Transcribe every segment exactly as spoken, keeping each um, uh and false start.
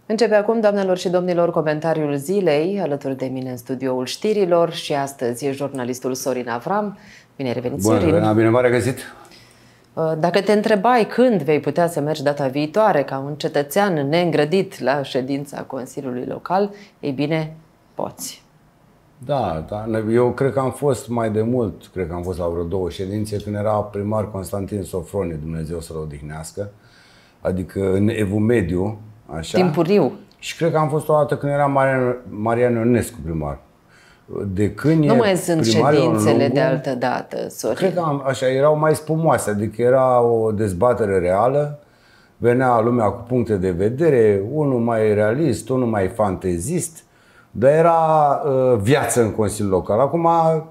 Începe acum, doamnelor și domnilor, comentariul zilei. Alături de mine în studioul știrilor și astăzi e jurnalistul Sorin Avram. Bine ai revenit, Sorin. Bună, Lena, bine v-am regăsit. Dacă te întrebai când vei putea să mergi data viitoare ca un cetățean neîngrădit la ședința Consiliului Local, ei bine, poți. Da, da, eu cred că am fost mai de mult, cred că am fost la vreo două ședințe când era primar Constantin Sofroni, Dumnezeu să-l odihnească, adică în Evul Mediu, așa. Timpuriu. Și cred că am fost o dată când era Marian, Marian Ionescu primar. De când nu e mai sunt ședințele Lungu, de altă dată, Sorin. Cred că am, așa, erau mai spumoase, adică era o dezbatere reală, venea lumea cu puncte de vedere, unul mai realist, unul mai fantezist, dar era uh, viață în Consiliul Local. Acum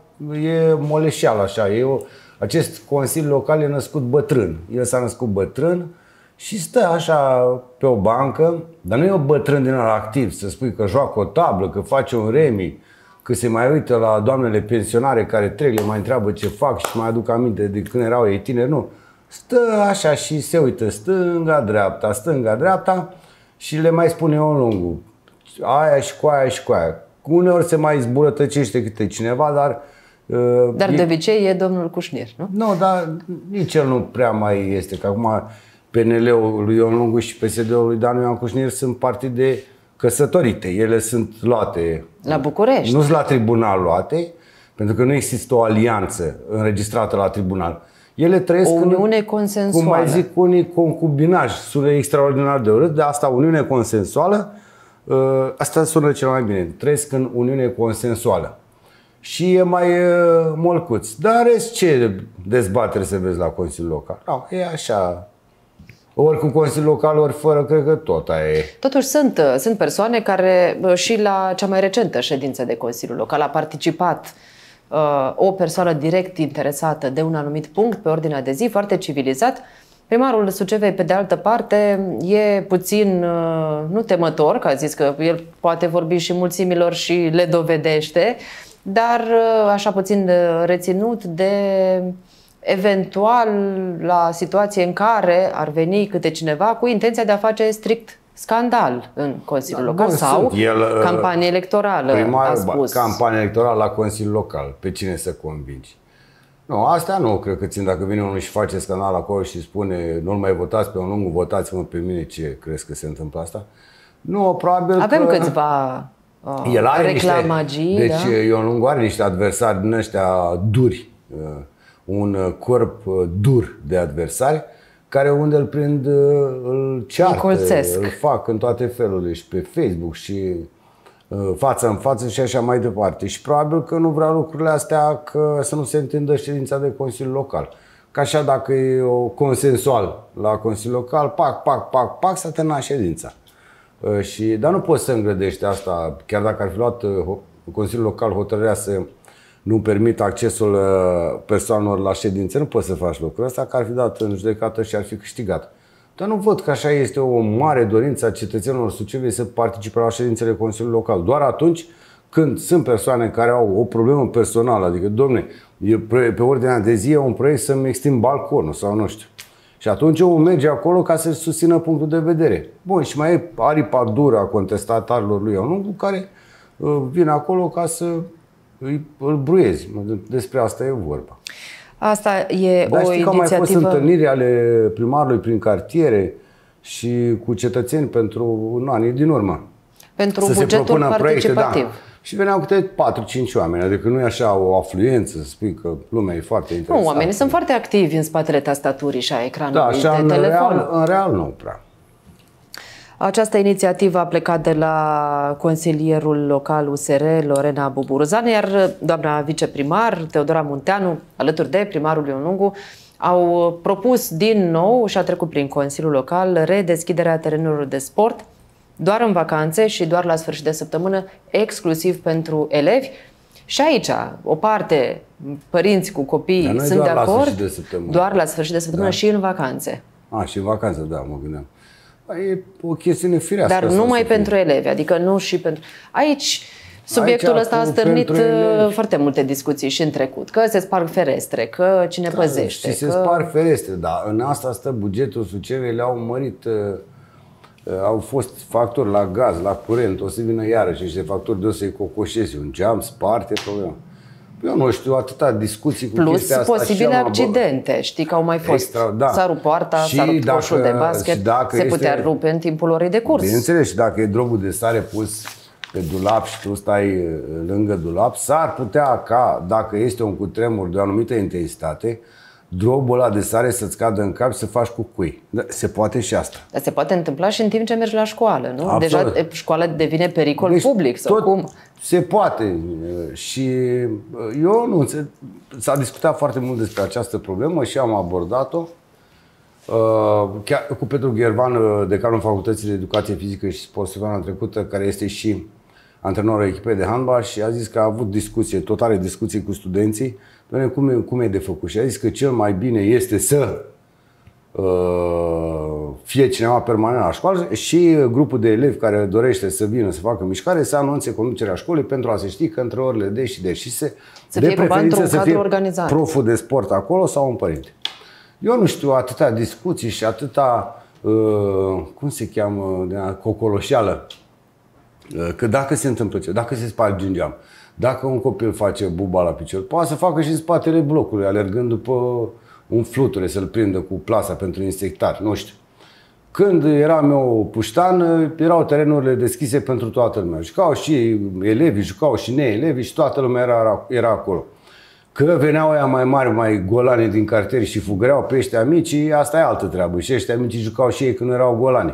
e moleșeală așa, e o, acest Consiliu Local e născut bătrân, el s-a născut bătrân și stă așa pe o bancă, dar nu e o bătrân din ăla activ, să spui că joacă o tablă, că face un remi, că se mai uită la doamnele pensionare care trec, le mai întreabă ce fac și mai aduc aminte de când erau ei tineri, nu. Stă așa și se uită stânga-dreapta, stânga-dreapta și le mai spune eu lungul. Aia și cu aia și cu aia. Uneori se mai zburătăcește câte cineva, dar... Uh, dar de e... obicei e domnul Cușnir, nu? Nu, dar nici el nu prea mai este, că acum P N L-ul lui Ion Lungu și P S D-ul lui Danu Ioan Cușnir sunt partide căsătorite, ele sunt luate la București. Nu sunt la tribunal luate, pentru că nu există o alianță înregistrată la tribunal. Ele trăiesc o uniune în, consensuală. Cum mai zic unii, concubinaj. Sună extraordinar de urât, de asta uniune consensuală, asta sună cel mai bine. Trăiesc în uniune consensuală. Și e mai molcuț. Dar rest, ce dezbatere se vezi la Consiliul Local? No, e așa... Ori cu Consiliul Local, ori fără, cred că tot aia e. Totuși sunt, sunt persoane care și la cea mai recentă ședință de Consiliul Local a participat uh, o persoană direct interesată de un anumit punct pe ordinea de zi, foarte civilizat. Primarul Sucevei, pe de altă parte, e puțin, uh, nu temător, că a zis că el poate vorbi și mulțimilor și le dovedește, dar uh, așa puțin reținut de... eventual la situație în care ar veni câte cineva cu intenția de a face strict scandal în Consiliul da, Local bun, sau El, campanie electorală, primar, a spus. Campanie electorală la Consiliul Local. Pe cine să convingi? Nu, asta nu cred că țin. Dacă vine unul și face scandal acolo și spune nu-l mai votați pe un lungul, votați-mă pe mine, ce crezi că se întâmplă asta? Nu, probabil Avem că... câțiva uh, El are reclamagii. Niște, deci da? Ion Lungu are niște adversari din ăștia duri. Un corp dur de adversari care unde îl prind îl ceartă, îl fac în toate felurile și pe Facebook și față în față și așa mai departe. Și probabil că nu vrea lucrurile astea că să nu se întindă ședința de Consiliu Local. Că așa dacă e o consensual la Consiliul Local, pac, pac, pac, pac, s-a terminat ședința. Și, dar nu poți să îngrădești asta, chiar dacă ar fi luat Consiliul Local hotărârea să nu permit accesul persoanelor la ședințe, nu poți să faci lucrul ăsta, că ar fi dat în judecată și ar fi câștigat. Dar nu văd că așa este o mare dorință a cetățenilor Sucevei să participe la ședințele Consiliului Local. Doar atunci când sunt persoane care au o problemă personală, adică, domne, pe ordinea de zi e un proiect să-mi extind balconul sau nu știu. Și atunci omul merge acolo ca să susțină punctul de vedere. Bun, și mai e aripa dură a contestatarilor lui Ion Lungu, care vine acolo ca să îl bruiezi. Despre asta e vorba. Asta e Dar o știi că inițiativă... au mai fost întâlniri ale primarului prin cartiere și cu cetățeni pentru în anii din urmă. Pentru să bugetul participativ. Proiecte, da. Și veneau câte patru cinci oameni. Adică nu e așa o afluență, să spui că lumea e foarte interesată. Nu, oamenii sunt foarte activi în spatele tastaturii și a ecranului da, așa, de în telefon. Real, în real nu prea. Această inițiativă a plecat de la consilierul local U S R, Lorena Buburuzan, iar doamna viceprimar, Teodora Munteanu, alături de primarul Ion Lungu, au propus din nou și a trecut prin Consiliul Local redeschiderea terenurilor de sport doar în vacanțe și doar la sfârșit de săptămână, exclusiv pentru elevi. Și aici, o parte, părinți cu copii sunt de acord, doar la sfârșit de săptămână da. Și în vacanțe. A, și în vacanțe, da, mă gândeam. E o chestiune firească. Dar numai pentru elevi, adică nu și pentru... Aici subiectul Aici, ăsta a stârnit foarte multe discuții și în trecut. Că se sparg ferestre, că cine da, păzește. Și că... se sparg ferestre, dar în asta stă bugetul Sucevei, le-au mărit au fost factori la gaz, la curent, o să vină iarăși niște factori de o să-i cocoșeze, un geam sparte, problema. Eu nu știu, atâta discuții cu plus chestia asta. Plus posibile accidente, bă... știi că au mai fost. Extra, da. S-a rupt poarta, s-a rupt coșul de basket, se putea este... rupe în timpul orei de curs. Bineînțeles, și dacă e drogul de sare pus pe dulap și tu stai lângă dulap, s-ar putea ca, dacă este un cutremur de o anumită intensitate, drobul ăla de sare să-ți cadă în cap și să faci cucui. Se poate și asta. Dar se poate întâmpla și în timp ce mergi la școală, nu? Absolut. Deja școala devine pericol deci, public sau tot cum? Se poate. Și eu nu înțeleg. S-a discutat foarte mult despre această problemă și am abordat-o. Chiar cu Petru Ghervan, decanul Facultății de Educație Fizică și Sport săptămâna trecută, care este și antrenorul echipei de handbal, și a zis că a avut discuție, tot are discuții cu studenții. Doamne, cum e, cum e de făcut? Și a zis că cel mai bine este să uh, fie cineva permanent la școală și grupul de elevi care dorește să vină să facă mișcare să anunțe conducerea școlii pentru a se ști că între orele de și de și se să fie preferință să fie organizat. Proful de sport acolo sau un părinte. Eu nu știu, atâtea discuții și atâta uh, cum se cheamă, de cocoloșeală, uh, că dacă se întâmplă ce, dacă se sparge un geam, dacă un copil face buba la picior, poate să facă și în spatele blocului, alergând după un fluture, să-l prindă cu plasa pentru insectari, nu știu. Când eram eu puștan, erau terenurile deschise pentru toată lumea. Jucau și elevii, jucau și neelevii și toată lumea era, era acolo. Că veneau aia mai mari, mai golani din cartier și fugăreau pe ăștia mici, asta e altă treabă. Și ăștia mici jucau și ei când erau golani.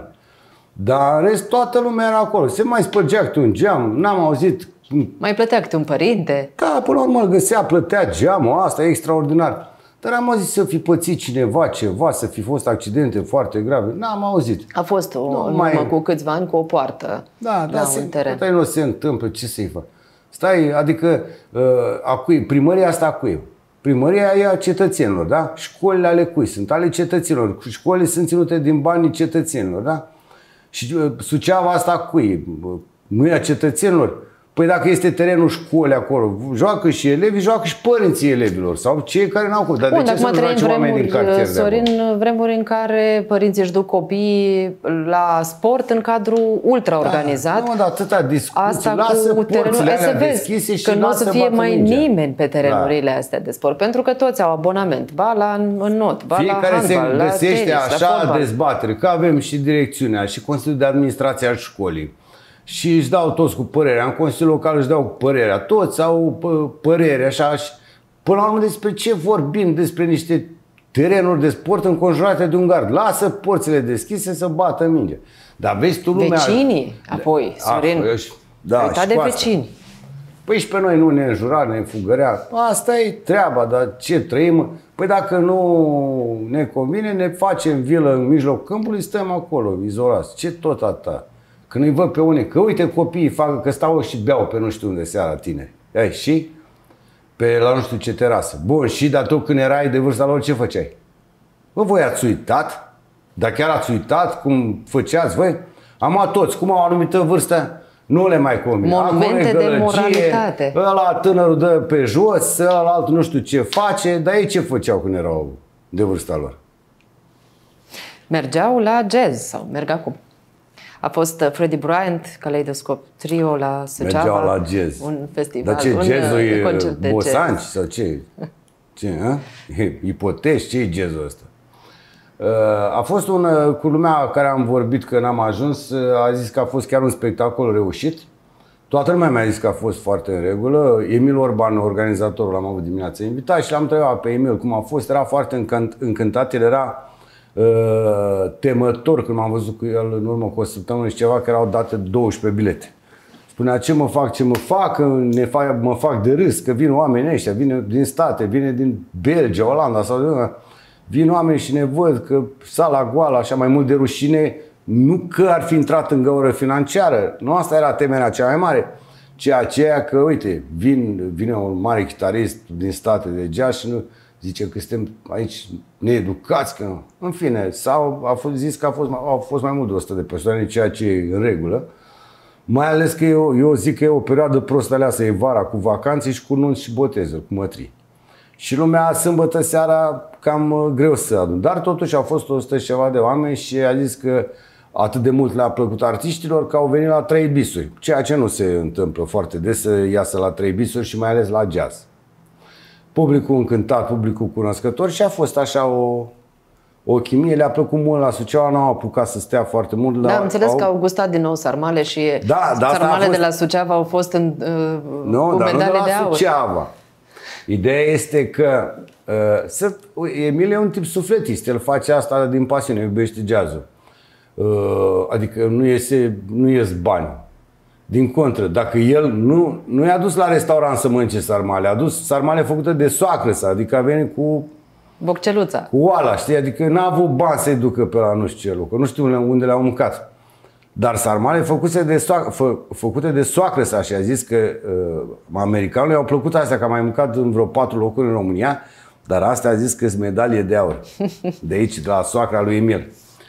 Dar în rest, toată lumea era acolo. Se mai spărgea câte un geam, n-am auzit. Mai plătea câte un părinte? Da, până la urmă îl găsea, plătea geamul, asta e extraordinar. Dar am auzit să fi pățit cineva ceva, să fi fost accidente foarte grave. N-am auzit. A fost o, nu, mai... urmă cu câțiva ani cu o poartă. Da, da, un teren. Nu se întâmplă, ce să-i fac? Stai, adică, uh, a cui? Primăria asta a cui? Primăria e a cetățenilor, da? Școlile ale cui? Sunt ale cetățenilor. Școlile sunt ținute din banii cetățenilor, da? Și uh, Suceava asta a cui? Nu e a cetățenilor? Păi dacă este terenul școlii acolo, joacă și elevii, joacă și părinții elevilor sau cei care n-au copii. Dar Bun, de ce să nu joace oameni din cartier? Sorin, vremuri în care părinții își duc copiii la sport în cadrul ultraorganizat. Da, nu, dar atâta discuții, asta lasă cu porțile alea deschise și că nu o să fie mai mingea. nimeni pe terenurile da. astea de sport, pentru că toți au abonament, ba la în not, ba fiecare la handbal, se găsește la tenis, așa la dezbatere, că avem și direcțiunea și Consiliul de Administrație al școlii. Și își dau toți cu părerea, în Consiliul Local își dau cu părerea, toți au părere, așa, și până la urmă despre ce vorbim? Despre niște terenuri de sport înconjurate de un gard. Lasă porțile deschise să bată minge. Dar vezi tu lumea... Vecinii, apoi, Sorin, da, uitat de vecini. Păi și pe noi nu ne înjura, ne fugărea. Asta e treaba, dar ce trăim? Păi dacă nu ne convine, ne facem vilă în mijlocul câmpului, stăm acolo, izolați. Ce tot atâta? Când îi văd pe unii, că uite copiii fac, că stau și beau pe nu știu unde seara tineri. Ei, și? Pe la nu știu ce terasă. Bun, și dar tu când erai de vârsta lor, ce făceai? Bă, voi ați uitat? Dar chiar ați uitat cum făceați voi? Am toți, cum au o anumită vârstă, nu le mai convine. Monumente de moralitate. Ăla tânărul dă pe jos, ăla altul nu știu ce face, dar ei ce făceau când erau de vârsta lor? Mergeau la jazz sau merg acum. A fost Freddie Bryant, Kaleidoscope Trio la Suceava. Mergeau la jazz. Un festival. Dar ce, un jazzul e bosanci jazz. sau ce? Ce, a? Ipotești, ce e jazzul ăsta? A fost un, cu lumea care am vorbit că n-am ajuns, a zis că a fost chiar un spectacol reușit. Toată lumea mi-a zis că a fost foarte în regulă. Emil Orban, organizatorul, l-am avut dimineața invitat și l-am întrebat pe Emil cum a fost. Era foarte încântat, el era uh, temător când m-am văzut cu el în urmă cu o săptămână și ceva, că erau date douăsprezece bilete. Spunea ce mă fac, ce mă fac, ne fac, mă fac de râs, că vin oamenii ăștia, vine din state, vine din Belgia, Olanda sau de... Vin oameni și ne văd că sala goală, așa mai mult de rușine, nu că ar fi intrat în găură financiară, nu asta era temerea cea mai mare, ci aceea că, uite, vin, vine un mare chitarist din state de jazz și nu zice că suntem aici needucați, că în fine, sau a fost zis că a fost, au fost mai mult de o sută de persoane, ceea ce e în regulă, mai ales că eu, eu zic că e o perioadă prost aleasă, e vara cu vacanțe și cu nunți și botezări, cu mătrii. Și lumea sâmbătă seara cam greu să adun. Dar totuși au fost o sută și ceva de oameni și a zis că atât de mult le-a plăcut artiștilor că au venit la trei bisuri, ceea ce nu se întâmplă foarte des să iasă la trei bisuri și mai ales la jazz. Publicul încântat, publicul cunoscător și a fost așa o, o chimie, le-a plăcut mult la Suceava, n-au apucat să stea foarte mult. Da, am înțeles au... că au gustat din nou sarmale și da, da, sarmale fost... de la Suceava au fost în, uh, no, cu dar medale nu de, de la aur. Suceava. Ideea este că uh, să, Emil e un tip sufletist, el face asta din pasiune, iubește jazzul. Uh, adică nu iese, nu ies bani. Din contră, dacă el nu, nu i-a dus la restaurant să mănânce sarmale, a dus sarmale făcute de soacră sa, adică a venit cu bocceluța. Cu oala, știi? Adică n-a avut bani să-i ducă pe la nu știu ce loc, nu știu unde le-au mâncat. Dar sarmale făcute de soacră, fă, făcute de soacră sa și a zis că uh, americanului i-au plăcut astea, că a mai mâncat în vreo patru locuri în România, dar astea a zis că sunt medalie de aur. De aici, de la soacra lui Emil.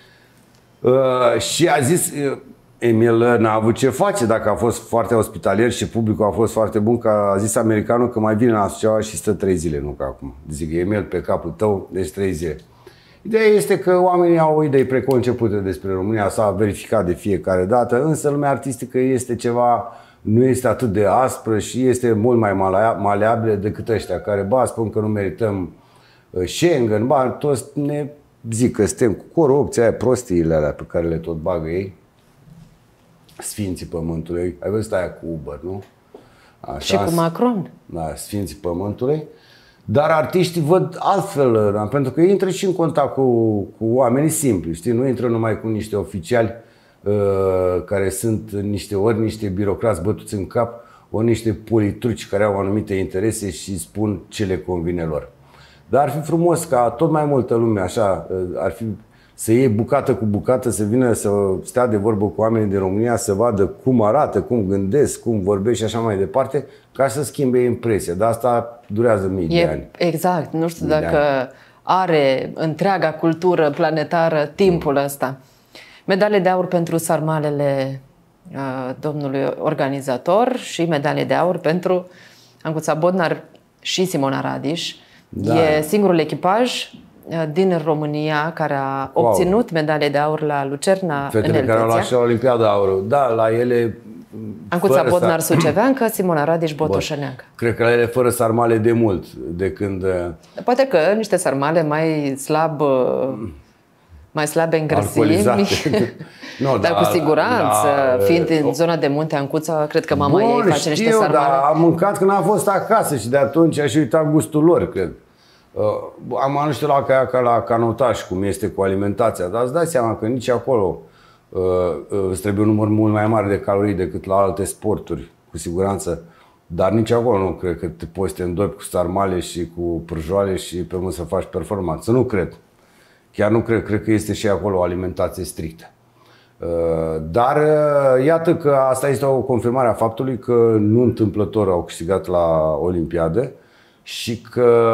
Uh, și a zis... Uh, Emil n-a avut ce face dacă a fost foarte ospitalier și publicul a fost foarte bun, că a zis americanul că mai vine la Suceava și stă trei zile, nu ca acum. Zic, Emil, pe capul tău, deci trei zile. Ideea este că oamenii au idei preconcepute despre România, s-a verificat de fiecare dată, însă lumea artistică este ceva, nu este atât de aspră și este mult mai maleabilă decât ăștia care, ba, spun că nu merităm Schengen, ba, toți ne zic că suntem cu corupția aia, prostiile alea pe care le tot bagă ei. Sfinții Pământului. Ai văzut aia cu Uber, nu? Așa, și cu Macron. Da, Sfinții Pământului. Dar artiștii văd altfel, pentru că intră și în contact cu, cu oamenii simpli, știi? Nu intră numai cu niște oficiali uh, care sunt niște ori niște birocrați bătuți în cap, ori niște politruci care au anumite interese și spun ce le convine lor. Dar ar fi frumos ca tot mai multă lume, așa, ar fi să iei bucată cu bucată, să vină să stea de vorbă cu oamenii din România, să vadă cum arată, cum gândesc, cum vorbesc și așa mai departe, ca să schimbe impresia. Dar asta durează mii e, de ani. Exact. Nu știu mii dacă are întreaga cultură planetară timpul ăsta. Medalie de aur pentru sarmalele uh, domnului organizator și medalie de aur pentru Ancuța Bodnar și Simona Radiș. Da. E singurul echipaj din România care a obținut wow. medalie de aur la Lucerna. Fetele în Elveția. Care au luat și la Olimpiada aurul. Da, la ele... Ancuța Bodnar suceveancă, Simona Radiș botoșeneancă. Cred că la ele fără sarmale de mult, de când... Poate că niște sarmale mai slab... mai slabe în grăsimi. No, dar da, cu siguranță, da, fiind în zona de munte Ancuța, cred că mama Bun, ei face știu, niște sarmale. Dar am mâncat când am fost acasă și de atunci aș uita gustul lor, cred. Uh, am nu știu la ca, ca la canotaj, cum este cu alimentația, dar îți dai seama că nici acolo uh, uh, îți trebuie un număr mult mai mare de calorii decât la alte sporturi, cu siguranță. Dar nici acolo nu cred că te poți să te îndopi cu sarmale și cu prăjoale și pe urmă să faci performanță. Nu cred. Chiar nu cred. Cred că este și acolo o alimentație strictă. Uh, dar uh, iată că asta este o confirmare a faptului că nu întâmplător au câștigat la Olimpiadă și că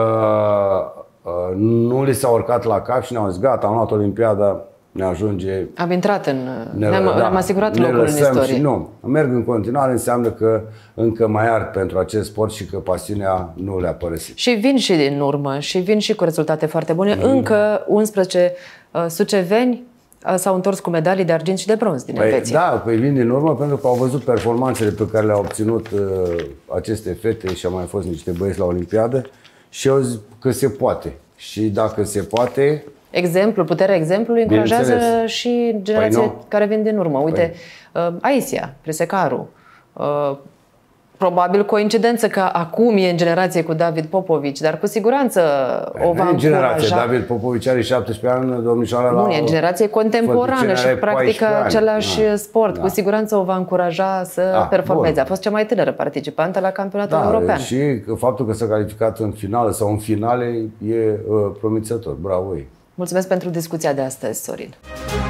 uh, nu li s-a urcat la cap și ne-au zis gata, am luat Olimpiada, ne ajunge. Am intrat în... Ne, ne-am, da, ne-am asigurat locul în istorie. Și nu, merg în continuare, înseamnă că încă mai ard pentru acest sport și că pasiunea nu le-a părăsit. Și vin și din urmă și vin și cu rezultate foarte bune. Mm. Încă unsprezece uh, suceveni uh, s-au întors cu medalii de argint și de bronz din Elveția. Păi, da, păi vin din urmă pentru că au văzut performanțele pe care le-au obținut uh, aceste fete și au mai fost niște băieți la Olimpiadă și au zis că se poate. Și dacă se poate... Exemplu, puterea exemplului încurajează și generații păi care vin din urmă. Uite, păi. uh, Aisia, Presecaru, uh, probabil coincidență că acum e în generație cu David Popovici, dar cu siguranță păi o va încuraja. Generație. David Popovici are șaptesprezece ani, domnișoara la... Nu, e în generație contemporană și practică același da. sport. Da. Cu siguranță o va încuraja să da, performeze. Bun. A fost cea mai tânără participantă la campionatul da, european. Și faptul că s-a calificat în finală sau în finale e uh, promițător. Bravo ei! Mulțumesc pentru discuția de astăzi, Sorin.